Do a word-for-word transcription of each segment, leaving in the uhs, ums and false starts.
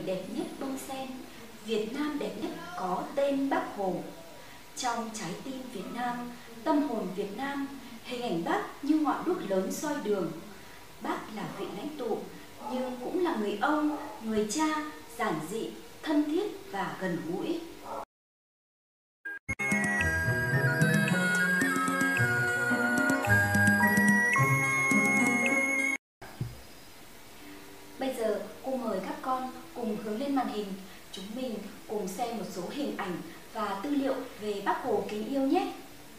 đẹp nhất bông sen, Việt Nam đẹp nhất có tên Bác Hồ. Trong trái tim Việt Nam, tâm hồn Việt Nam, hình ảnh Bác như ngọn đuốc lớn soi đường. Bác là vị lãnh tụ, nhưng cũng là người ông, người cha, giản dị, thân thiết và gần gũi. Bây giờ cô mời các con cùng hướng lên màn hình, chúng mình cùng xem một số hình ảnh và tư liệu về Bác Hồ kính yêu nhé.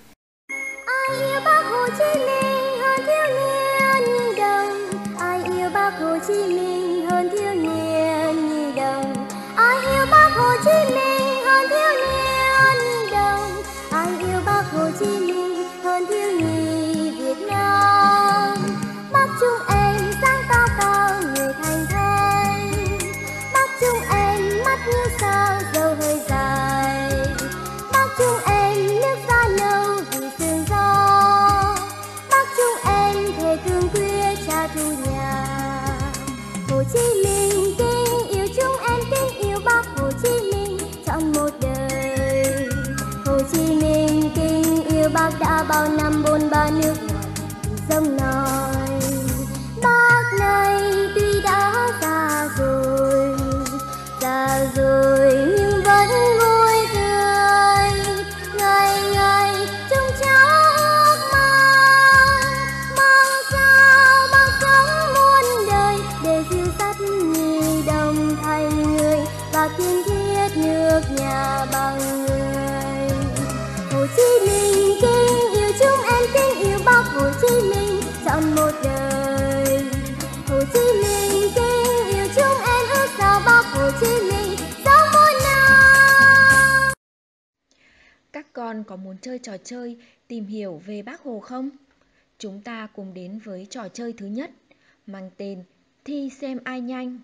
Ai yêu Bác Hồ Chí Minh hơn thiếu niên nhi đồng, ai yêu Bác Hồ Chí Minh hơn thiếu niên nhi đồng, ai yêu Bác Hồ Chí Minh hơn thiếu niên nhi đồng, ai yêu Bác Hồ Chí Minh hơn thiếu nhi Việt Nam. Bác chúng em sáng cao cao người thành thơi, bác chúng em mắt như sao dâu hơi dài, bác chúng em nước da nâu vì sương gió, bác chúng em thề cương quyết cha thu nhà. Hồ Chí Minh kính yêu chúng em, kính yêu Bác Hồ Chí Minh trọn một đời. Hồ Chí Minh kính yêu Bác đã bao năm bôn ba nước ngoài sông nói. Bác này tuy đã già rồi, già rồi nhưng vẫn vui tươi, ngày ngày trông cháu ước mơ, mong sao bác sống muôn đời để dìu dắt nhi đồng thành người và kiên thiết nước nhà bằng người. Hồ Chí Minh kính yêu chúng em, kính yêu Bác Hồ Chí Minh trọn một đời. Hồ Chí Minh kính yêu chúng em, ước sao Bác Hồ Chí Minh sống muôn năm. Các con có muốn chơi trò chơi tìm hiểu về Bác Hồ không? Chúng ta cùng đến với trò chơi thứ nhất, mang tên Thi xem ai nhanh.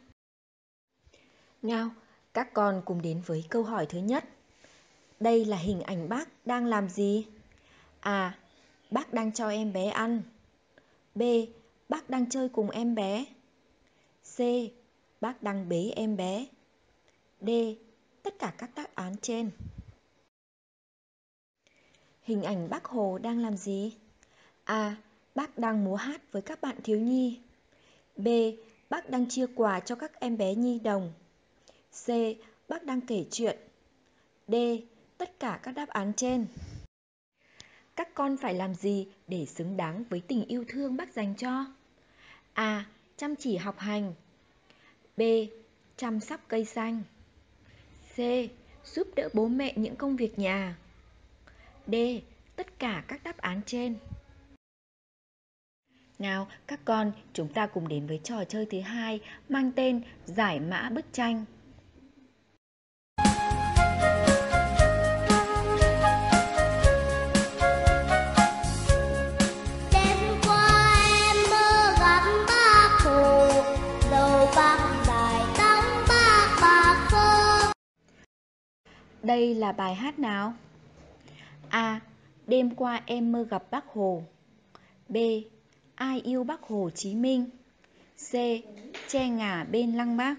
Nào, các con cùng đến với câu hỏi thứ nhất. Đây là hình ảnh Bác đang làm gì? A. Bác đang cho em bé ăn. B. Bác đang chơi cùng em bé. C. Bác đang bế em bé. D. Tất cả các đáp án trên. Hình ảnh Bác Hồ đang làm gì? A. Bác đang múa hát với các bạn thiếu nhi. B. Bác đang chia quà cho các em bé nhi đồng. C. Bác đang kể chuyện. D. Tất cả các đáp án trên. Các con phải làm gì để xứng đáng với tình yêu thương Bác dành cho? A. Chăm chỉ học hành. B. Chăm sóc cây xanh. C. Giúp đỡ bố mẹ những công việc nhà. D. Tất cả các đáp án trên. Nào, các con, chúng ta cùng đến với trò chơi thứ hai mang tên Giải mã bức tranh. Đây là bài hát nào? A. Đêm qua em mơ gặp Bác Hồ. B. Ai yêu Bác Hồ Chí Minh. C. Tre ngả bên lăng Bác.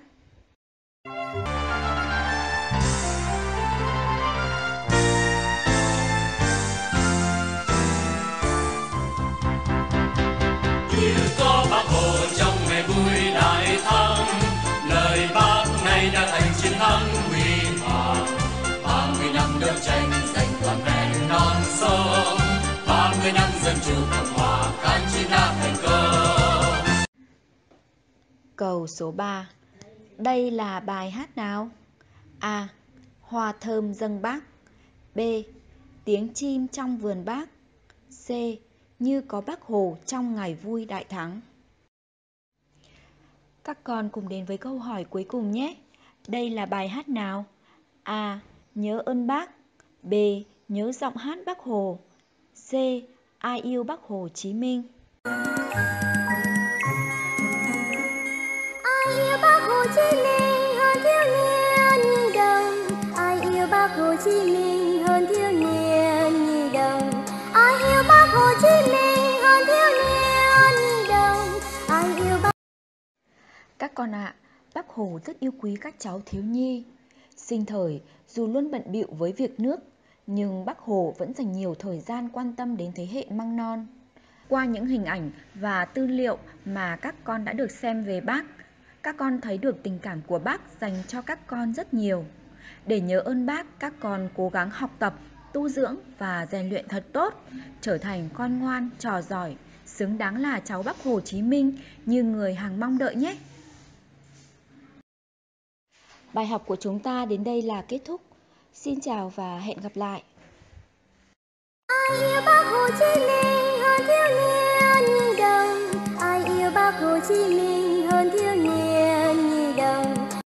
Yêu có Bác Hồ trong ngày vui đại thắng, lời Bác này đã thành chiến thắng huy hoàng. ba mươi năm đấu tranh giành toàn vẹn non sông, ba mươi năm dân chủ cộng hòa kháng chiến đã thành công. Câu số ba. Đây là bài hát nào? A. Hoa thơm dâng Bác. B. Tiếng chim trong vườn Bác. C. Như có Bác Hồ trong ngày vui đại thắng. Các con cùng đến với câu hỏi cuối cùng nhé. Đây là bài hát nào? A. Nhớ ơn Bác. B. Nhớ giọng hát Bác Hồ. C. Ai yêu Bác Hồ Chí Minh. Ai yêu Bác Hồ Chí Minh hơn thiếu niên nhi đồng, ai yêu Bác Hồ Chí Minh hơn thiếu niên nhi đồng, ai yêu Bác Hồ Chí Minh hơn thiếu niên nhi đồng, ai yêu Bác. Các con ạ, Bác Hồ rất yêu quý các cháu thiếu nhi. Sinh thời, dù luôn bận bịu với việc nước, nhưng Bác Hồ vẫn dành nhiều thời gian quan tâm đến thế hệ măng non. Qua những hình ảnh và tư liệu mà các con đã được xem về Bác, các con thấy được tình cảm của Bác dành cho các con rất nhiều. Để nhớ ơn Bác, các con cố gắng học tập, tu dưỡng và rèn luyện thật tốt, trở thành con ngoan, trò giỏi, xứng đáng là cháu Bác Hồ Chí Minh như người Hằng mong đợi nhé. Bài học của chúng ta đến đây là kết thúc. Xin chào và hẹn gặp lại. Ai yêu Bác Hồ Chí Minh hơn thiếu niên nhi đồng, ai yêu Bác Hồ Chí Minh